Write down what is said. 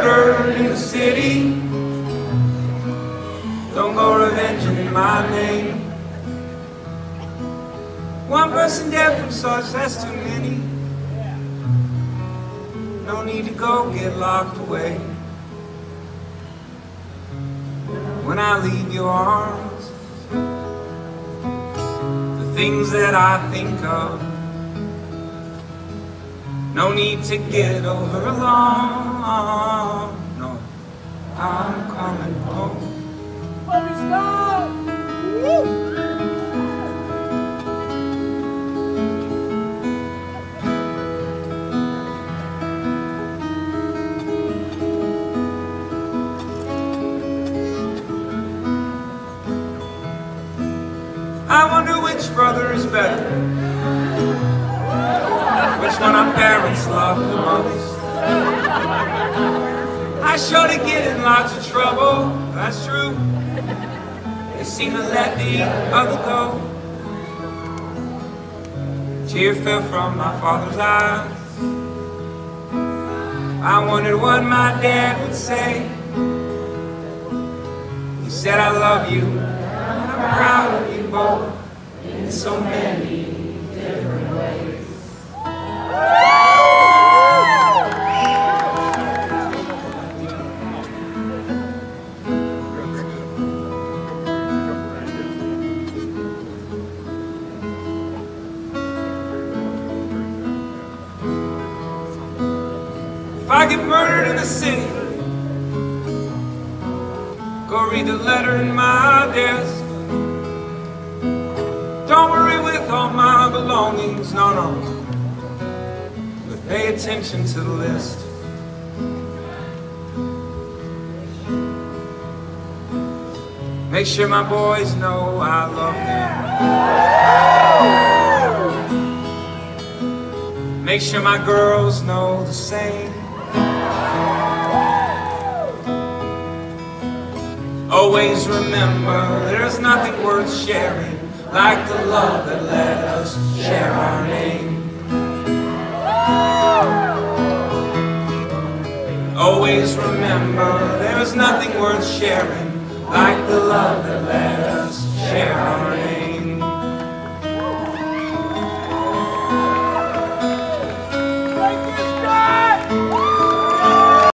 murdered in the city. Don't go revenging my name. One person dead from such, that's too many. No need to go get locked away. When I leave your arms, the things that I think of, no need to get over along. No, I'm coming home. Let's go! Woo! I wonder which brother is better, which one our parents love the most. I sure to get in lots of trouble, that's true. They seem to let the other go. Tear fell from my father's eyes. I wondered what my dad would say. He said, I love you, I'm proud of you both in so many different ways. If I get murdered in the city, go read the letter in my desk. Don't worry with all my belongings, no, no. But pay attention to the list. Make sure my boys know I love them. Make sure my girls know the same. Always remember, there's nothing worth sharing like the love that let us share our name. Always remember, there's nothing worth sharing like the love that let us share our name.